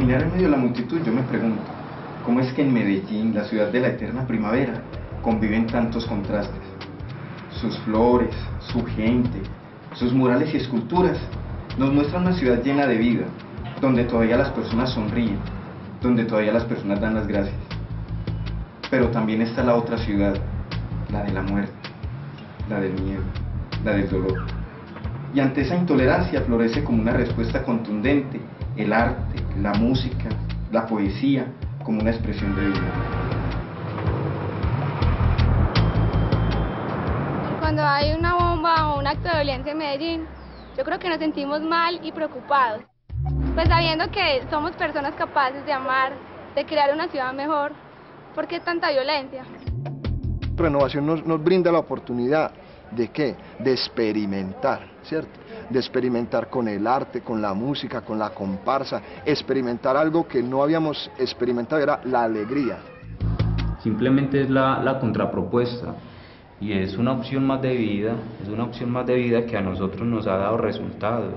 caminar en medio de la multitud, yo me pregunto, ¿cómo es que en Medellín, la ciudad de la eterna primavera, conviven tantos contrastes? Sus flores, su gente, sus murales y esculturas nos muestran una ciudad llena de vida, donde todavía las personas sonríen, donde todavía las personas dan las gracias. Pero también está la otra ciudad, la de la muerte, la del miedo, la del dolor. Y ante esa intolerancia florece como una respuesta contundente el arte, la música, la poesía, como una expresión de vida. Cuando hay una bomba o un acto de violencia en Medellín, yo creo que nos sentimos mal y preocupados. Pues sabiendo que somos personas capaces de amar, de crear una ciudad mejor, ¿por qué tanta violencia? Renovación nos brinda la oportunidad ¿de qué? De experimentar, ¿cierto? De experimentar con el arte, con la música, con la comparsa, experimentar algo que no habíamos experimentado, era la alegría. Simplemente es la contrapropuesta y es una opción más de vida, que a nosotros nos ha dado resultados.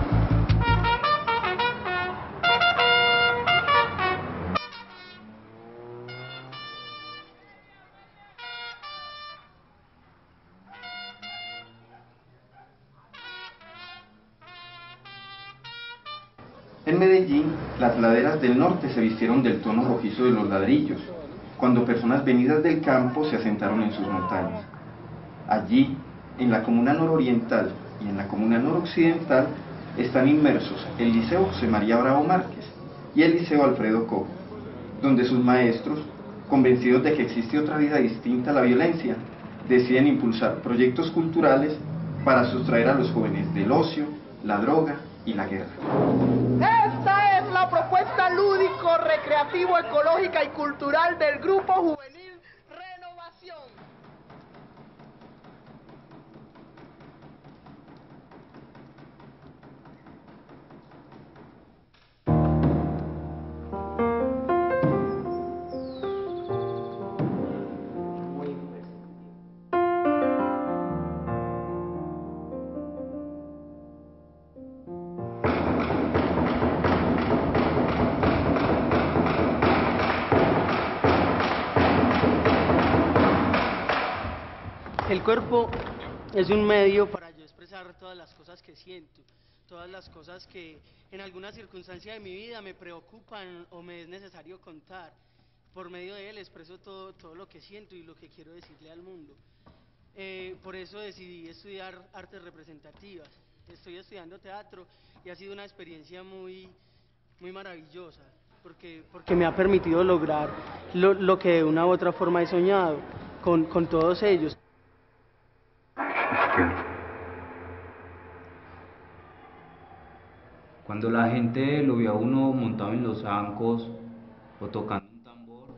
En Medellín, las laderas del norte se vistieron del tono rojizo de los ladrillos, cuando personas venidas del campo se asentaron en sus montañas. Allí, en la comuna nororiental y en la comuna noroccidental, están inmersos el Liceo José María Bravo Márquez y el Liceo Alfredo Cobo, donde sus maestros, convencidos de que existe otra vida distinta a la violencia, deciden impulsar proyectos culturales para sustraer a los jóvenes del ocio, la droga y la guerra. Esta es la propuesta lúdico, recreativo, ecológica y cultural del Grupo Juvenil Renovación. El cuerpo es un medio para yo expresar todas las cosas que siento, todas las cosas que en alguna circunstancia de mi vida me preocupan o me es necesario contar. Por medio de él expreso todo lo que siento y lo que quiero decirle al mundo. Por eso decidí estudiar artes representativas. Estoy estudiando teatro y ha sido una experiencia muy maravillosa, porque me ha permitido lograr lo que de una u otra forma he soñado con todos ellos. Cuando la gente lo ve a uno montado en los zancos o tocando un tambor,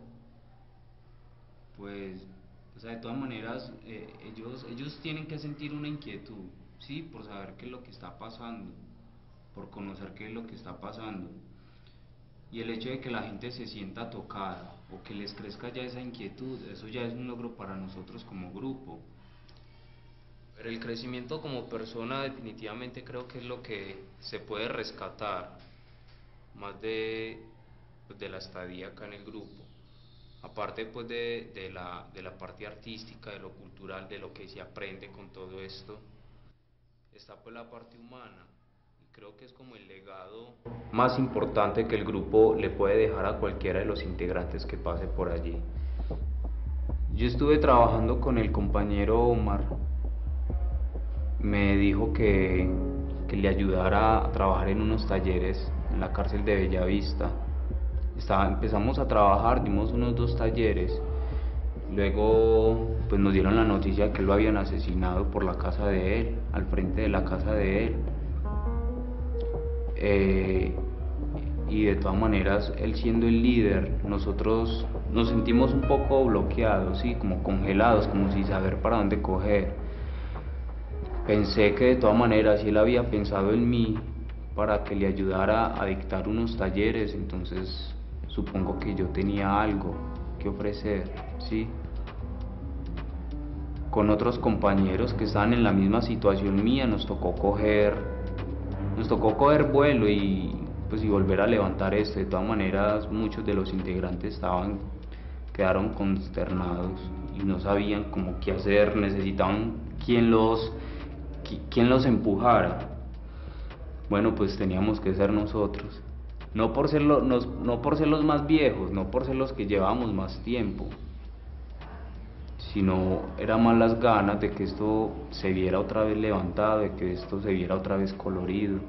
pues, o sea, de todas maneras, ellos tienen que sentir una inquietud, ¿sí? Por saber qué es lo que está pasando, por conocer qué es lo que está pasando. Y el hecho de que la gente se sienta tocada o que les crezca ya esa inquietud, eso ya es un logro para nosotros como grupo. Pero el crecimiento como persona definitivamente creo que es lo que se puede rescatar más de la estadía acá en el grupo. Aparte pues de la parte artística, de lo cultural, de lo que se aprende con todo esto, está pues la parte humana. Y creo que es como el legado más importante que el grupo le puede dejar a cualquiera de los integrantes que pase por allí. Yo estuve trabajando con el compañero Omar. Me dijo que le ayudara a trabajar en unos talleres en la cárcel de Bellavista. Empezamos a trabajar, dimos unos 2 talleres. Luego pues nos dieron la noticia de que lo habían asesinado por la casa de él, al frente de la casa de él. Y de todas maneras, él siendo el líder, nosotros nos sentimos un poco bloqueados, ¿sí? Como congelados, como sin saber para dónde coger. Pensé que de todas maneras, si él había pensado en mí para que le ayudara a dictar unos talleres, entonces supongo que yo tenía algo que ofrecer, ¿sí? Con otros compañeros que estaban en la misma situación mía, nos tocó coger vuelo y pues y volver a levantar esto. De todas maneras, muchos de los integrantes quedaron consternados y no sabían cómo qué hacer, necesitaban quien los empujara. Bueno, pues teníamos que ser nosotros, no por ser los más viejos, no por ser los que llevamos más tiempo, sino era más las ganas de que esto se viera otra vez levantado, de que esto se viera otra vez colorido.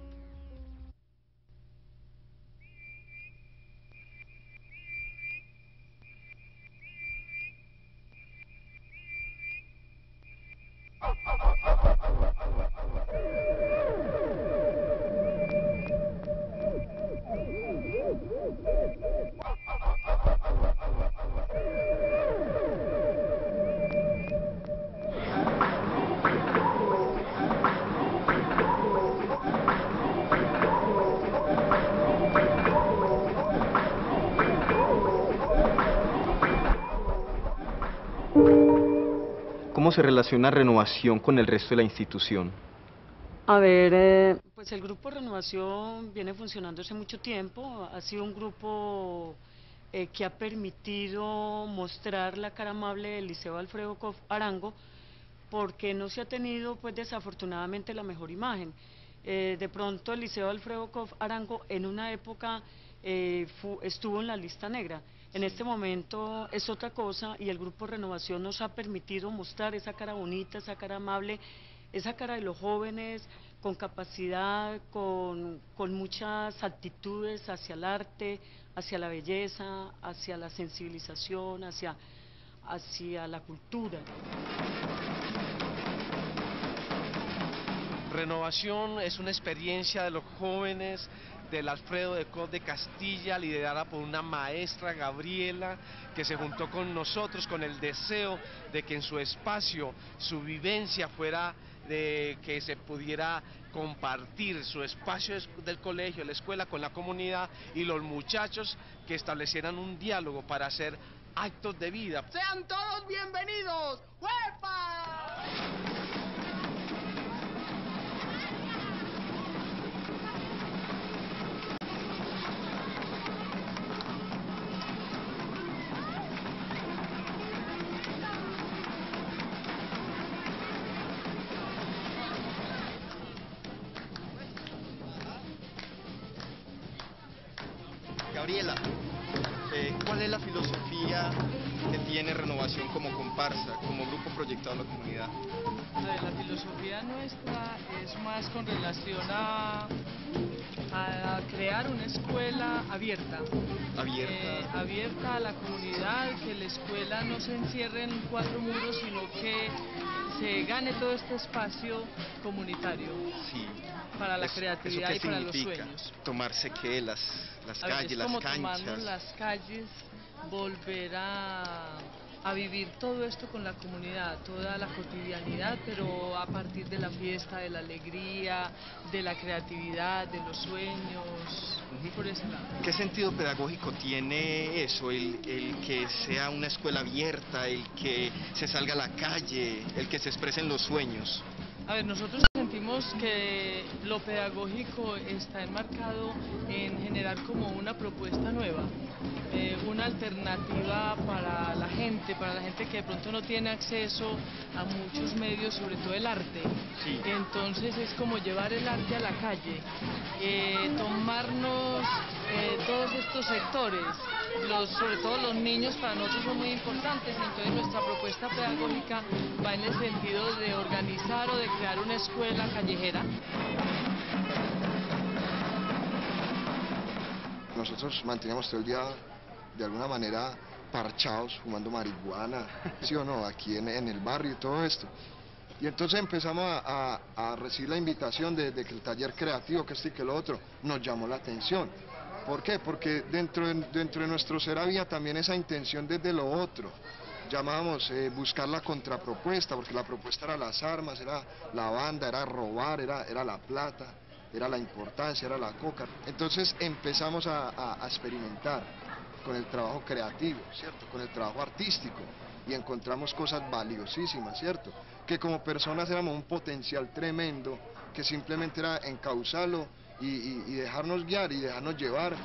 ¿Cómo se relaciona Renovación con el resto de la institución? A ver, pues el grupo Renovación viene funcionando hace mucho tiempo, ha sido un grupo que ha permitido mostrar la cara amable del Liceo Alfredo Kof Arango, porque no se ha tenido pues desafortunadamente la mejor imagen. De pronto el Liceo Alfredo Kof Arango en una época estuvo en la lista negra. En este momento es otra cosa y el Grupo Renovación nos ha permitido mostrar esa cara bonita, esa cara amable, esa cara de los jóvenes con capacidad, con muchas actitudes hacia el arte, hacia la belleza, hacia la sensibilización, hacia la cultura. Renovación es una experiencia de los jóvenes del Alfredo de Kof de Castilla, liderada por una maestra, Gabriela, que se juntó con nosotros con el deseo de que en su espacio, su vivencia fuera de que se pudiera compartir su espacio del colegio, la escuela con la comunidad y los muchachos que establecieran un diálogo para hacer actos de vida. ¡Sean todos bienvenidos! ¡Huepa! Gabriela, ¿cuál es la filosofía que tiene Renovación como comparsa, como grupo proyectado en la comunidad? La filosofía nuestra es más con relación a crear una escuela abierta. Abierta a la comunidad, que la escuela no se encierre en 4 muros, sino que se gane todo este espacio comunitario. Sí. Para la creatividad y para los significa? sueños. ¿Tomarse qué? Las calles, las canchas. Tomarnos las calles, volver a vivir todo esto con la comunidad, toda la cotidianidad, pero a partir de la fiesta, de la alegría, de la creatividad, de los sueños, por ese lado. ¿Qué sentido pedagógico tiene eso, el que sea una escuela abierta, el que se salga a la calle, el que se expresen los sueños? A ver, nosotros sentimos que lo pedagógico está enmarcado en generar como una propuesta nueva, una alternativa para la gente que de pronto no tiene acceso a muchos medios, sobre todo el arte. Sí. Entonces es como llevar el arte a la calle, tomarnos todos estos sectores, sobre todo los niños para nosotros son muy importantes, entonces nuestra propuesta pedagógica va en el sentido de organizar o de crear una escuela callejera. Nosotros manteníamos todo el día de alguna manera parchados, fumando marihuana, ¿sí o no? Aquí en el barrio y todo esto. Y entonces empezamos a recibir la invitación de que el taller creativo, que esto y que lo otro, nos llamó la atención. ¿Por qué? Porque dentro de nuestro ser había también esa intención desde lo otro. Llamábamos buscar la contrapropuesta, porque la propuesta era las armas, era la banda, era robar, era la plata, era la importancia, era la coca. Entonces empezamos a experimentar con el trabajo creativo, ¿cierto? Con el trabajo artístico, y encontramos cosas valiosísimas, ¿cierto? Que como personas éramos un potencial tremendo, que simplemente era encauzarlo y dejarnos guiar y dejarnos llevar.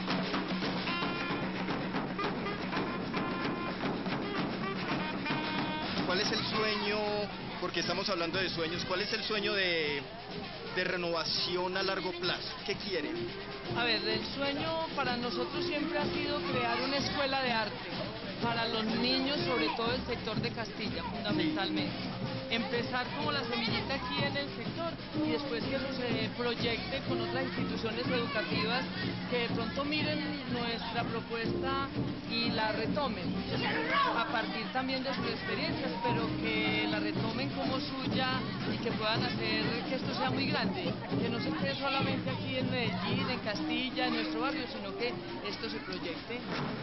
¿Cuál es el sueño, porque estamos hablando de sueños, cuál es el sueño de renovación a largo plazo? ¿Qué quieren? A ver, el sueño para nosotros siempre ha sido crear una escuela de arte para los niños, sobre todo del sector de Castilla, fundamentalmente. Empezar como la semillita aquí en el sector y después que eso se proyecte con otras instituciones educativas que de pronto miren nuestra propuesta y la retomen, a partir también de sus experiencias, pero que la retomen como suya y que puedan hacer que esto sea muy grande, que no se quede solamente aquí en Medellín, en Castilla, en nuestro barrio, sino que esto se proyecte.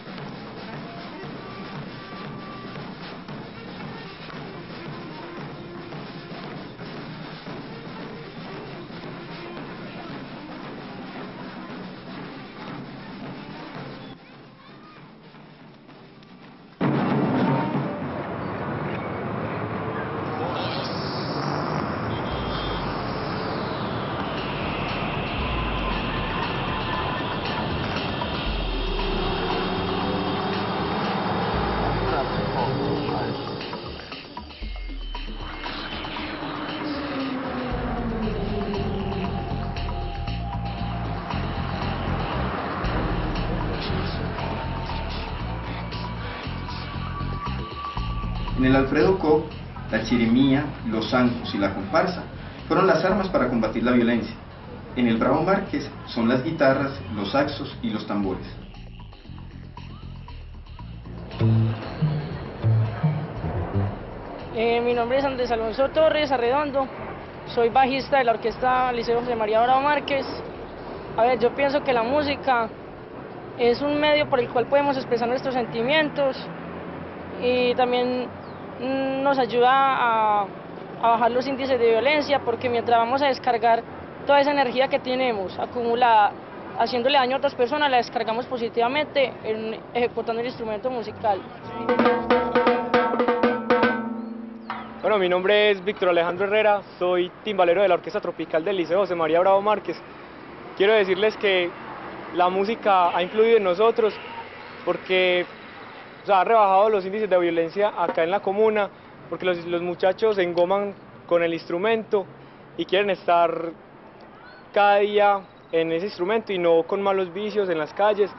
En el Alfredo Koch, la chirimía, los zancos y la comparsa fueron las armas para combatir la violencia. En el Bravo Márquez son las guitarras, los saxos y los tambores. Mi nombre es Andrés Alonso Torres Arredondo, soy bajista de la orquesta Liceo José María Bravo Márquez. A ver, yo pienso que la música es un medio por el cual podemos expresar nuestros sentimientos y también nos ayuda a bajar los índices de violencia, porque mientras vamos a descargar toda esa energía que tenemos acumulada haciéndole daño a otras personas, la descargamos positivamente ejecutando el instrumento musical. Bueno, mi nombre es Víctor Alejandro Herrera, soy timbalero de la Orquesta Tropical del Liceo José María Bravo Márquez. Quiero decirles que la música ha influido en nosotros porque ha rebajado los índices de violencia acá en la comuna, porque los muchachos se engoman con el instrumento y quieren estar cada día en ese instrumento y no con malos vicios en las calles.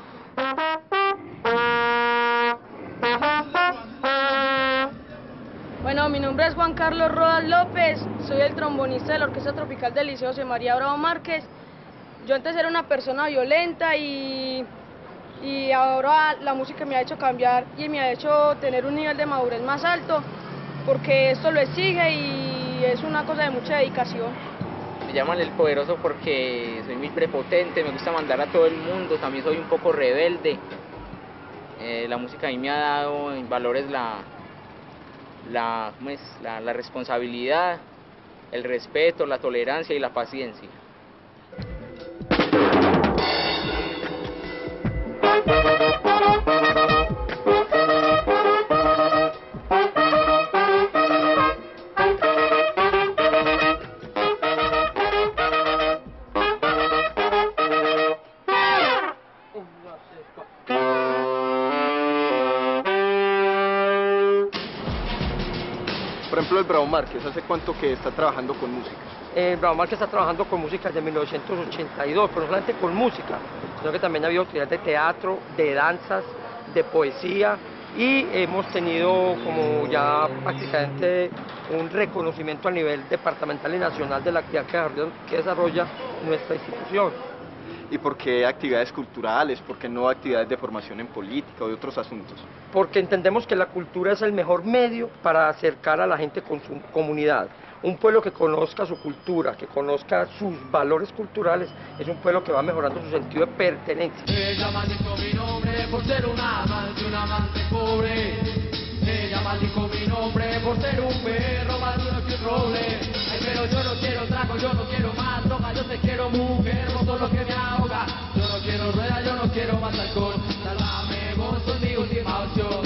Bueno, mi nombre es Juan Carlos Rodas López, soy el trombonista de la Orquesta Tropical del Liceo José María Bravo Márquez. Yo antes era una persona violenta y ahora la música me ha hecho cambiar y me ha hecho tener un nivel de madurez más alto, porque esto lo exige y es una cosa de mucha dedicación. Me llaman el poderoso porque soy muy prepotente, me gusta mandar a todo el mundo, también soy un poco rebelde. La música a mí me ha dado en valores la responsabilidad, el respeto, la tolerancia y la paciencia. Por ejemplo, el Bravo Márquez, ¿hace cuánto que está trabajando con música? El Bravo Márquez está trabajando con música desde 1982, pero no solamente con música, sino que también ha habido actividades de teatro, de danzas, de poesía, y hemos tenido como ya prácticamente un reconocimiento a nivel departamental y nacional de la actividad que desarrolla nuestra institución. ¿Y por qué actividades culturales? ¿Por qué no actividades de formación en política o de otros asuntos? Porque entendemos que la cultura es el mejor medio para acercar a la gente con su comunidad. Un pueblo que conozca su cultura, que conozca sus valores culturales, es un pueblo que va mejorando su sentido de pertenencia. Ella maldicó mi nombre por ser un amante pobre. Ella maldicó mi nombre por ser un perro más duro que un roble. Ay, pero yo no quiero trago, yo no quiero más droga, yo te quiero mujer, vos sos lo que me ahoga. Yo no quiero rueda, yo no quiero más alcohol. Sálvame, vos sos mi última opción.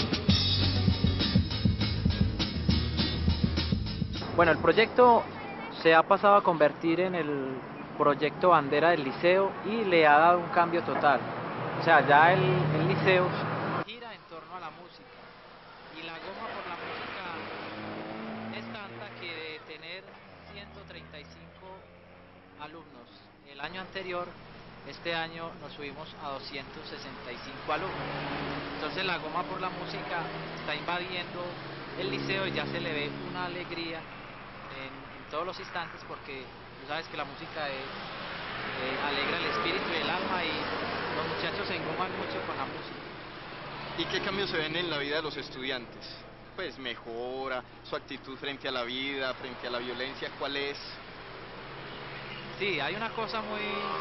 Bueno, el proyecto se ha pasado a convertir en proyecto bandera del liceo y le ha dado un cambio total. O sea, ya el liceo gira en torno a la música y la goma por la música es tanta que de tener 135 alumnos el año anterior, este año nos subimos a 265 alumnos. Entonces la goma por la música está invadiendo el liceo y ya se le ve una alegría en todos los instantes, porque tú sabes que la música alegra el espíritu y el alma, y los muchachos se engoman mucho con la música. ¿Y qué cambios se ven en la vida de los estudiantes? Pues mejora, su actitud frente a la vida, frente a la violencia, ¿cuál es? Sí, hay una cosa muy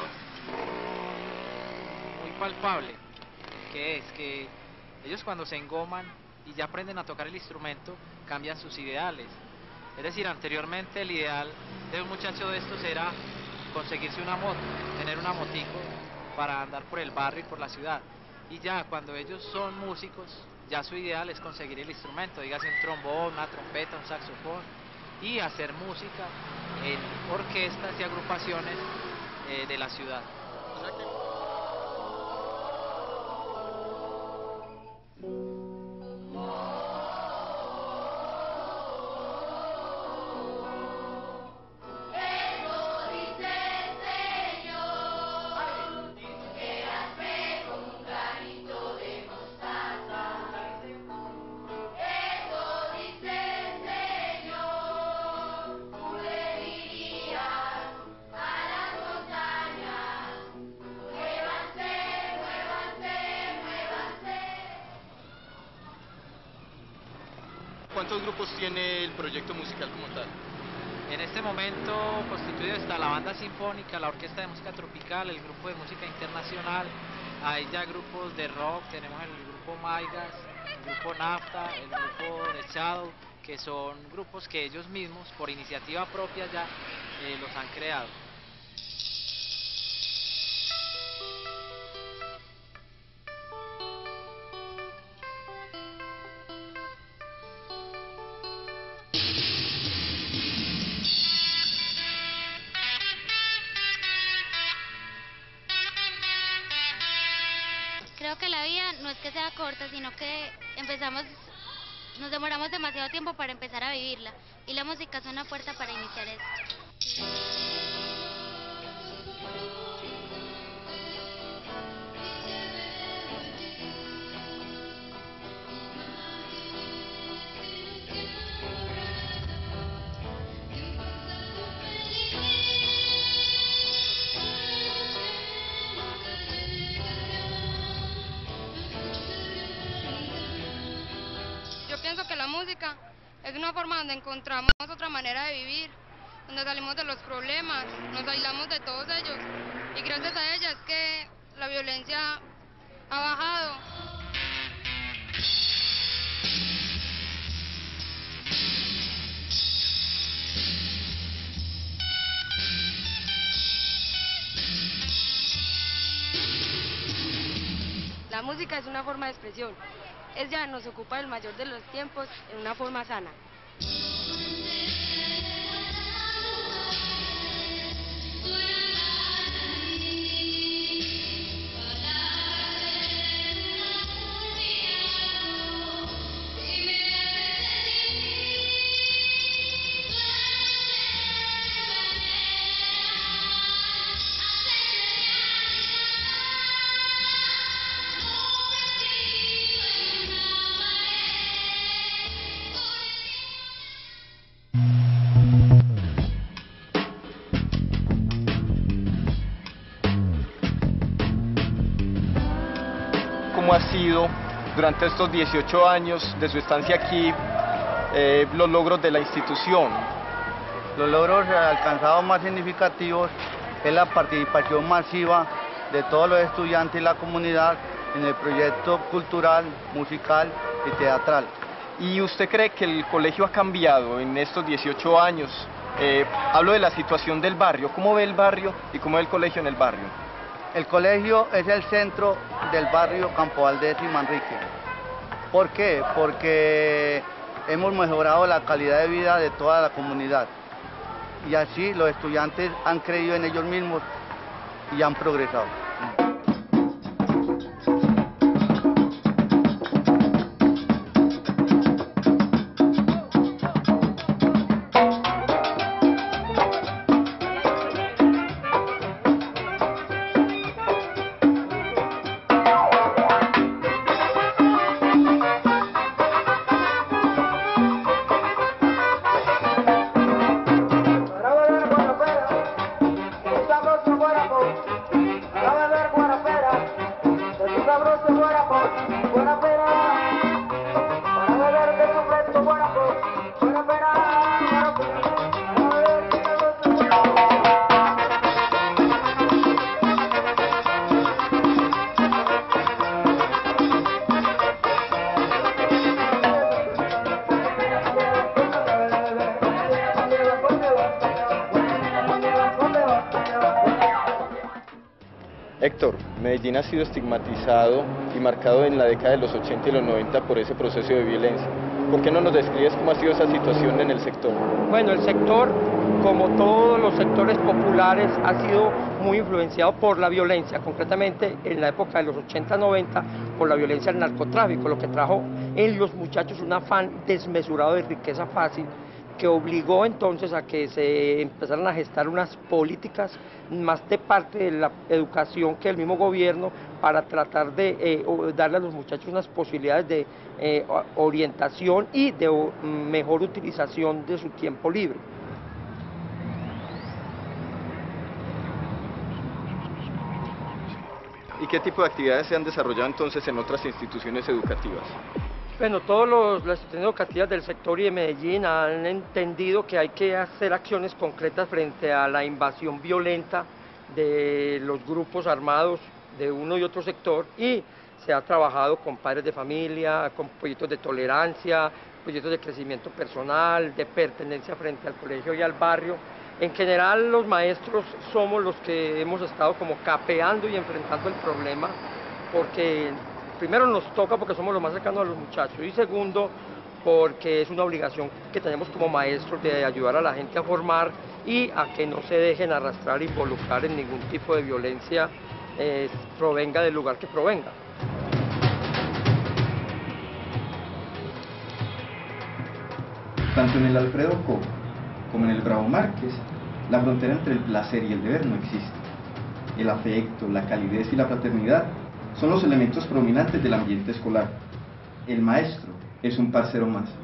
palpable, que es que ellos cuando se engoman y ya aprenden a tocar el instrumento, cambian sus ideales. Es decir, anteriormente el ideal de un muchacho de estos era conseguirse una moto, tener una motico para andar por el barrio y por la ciudad. Y ya cuando ellos son músicos, ya su ideal es conseguir el instrumento, dígase un trombón, una trompeta, un saxofón, y hacer música en orquestas y agrupaciones de la ciudad. ¿Cuántos grupos tiene el proyecto musical como tal? En este momento constituido está la banda sinfónica, la orquesta de música tropical, el grupo de música internacional, hay ya grupos de rock, tenemos el grupo Maigas, el grupo Nafta, el grupo de Shadow, que son grupos que ellos mismos, por iniciativa propia ya, los han creado. Creo que la vida no es que sea corta, sino que nos demoramos demasiado tiempo para empezar a vivirla, y la música es una puerta para iniciar esto. Yo pienso que la música es una forma donde encontramos otra manera de vivir, donde salimos de los problemas, nos aislamos de todos ellos, y gracias a ella es que la violencia ha bajado. La música es una forma de expresión. Ella nos ocupa el mayor de los tiempos en una forma sana. ¿Cómo ha sido durante estos 18 años de su estancia aquí los logros de la institución? Los logros alcanzados más significativos es la participación masiva de todos los estudiantes y la comunidad en el proyecto cultural, musical y teatral. ¿Y usted cree que el colegio ha cambiado en estos 18 años? Hablo de la situación del barrio. ¿Cómo ve el barrio y cómo ve el colegio en el barrio? El colegio es el centro del barrio Campo Valdés y Manrique. ¿Por qué? Porque hemos mejorado la calidad de vida de toda la comunidad. y así los estudiantes han creído en ellos mismos y han progresado. Héctor, Medellín ha sido estigmatizado y marcado en la década de los 80 y los 90 por ese proceso de violencia. ¿Por qué no nos describes cómo ha sido esa situación en el sector? Bueno, el sector, como todos los sectores populares, ha sido muy influenciado por la violencia, concretamente en la época de los 80-90, por la violencia del narcotráfico, lo que trajo en los muchachos un afán desmesurado de riqueza fácil, que obligó entonces a que se empezaran a gestar unas políticas más de parte de la educación que el mismo gobierno para tratar de darle a los muchachos unas posibilidades de orientación y de mejor utilización de su tiempo libre. ¿Y qué tipo de actividades se han desarrollado entonces en otras instituciones educativas? Bueno, todas las instituciones educativas del sector y de Medellín han entendido que hay que hacer acciones concretas frente a la invasión violenta de los grupos armados de uno y otro sector, y se ha trabajado con padres de familia, con proyectos de tolerancia, proyectos de crecimiento personal, de pertenencia frente al colegio y al barrio. En general, los maestros somos los que hemos estado como capeando y enfrentando el problema, porque primero nos toca porque somos los más cercanos a los muchachos, y segundo porque es una obligación que tenemos como maestros de ayudar a la gente a formar y a que no se dejen arrastrar e involucrar en ningún tipo de violencia, provenga del lugar que provenga. Tanto en el Alfredo Coco como en el Bravo Márquez, la frontera entre el placer y el deber no existe. El afecto, la calidez y la fraternidad son los elementos predominantes del ambiente escolar. El maestro es un parcero más.